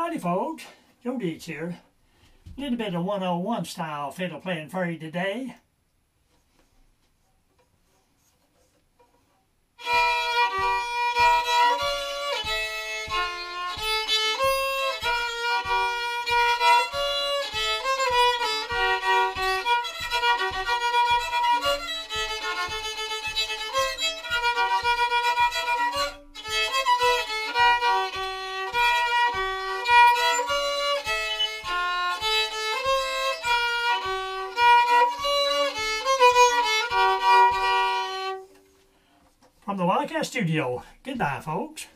Howdy folks, Joe Deitz here. A little bit of 101 style fiddle playing for you today. From the Wildcat studio, goodbye folks.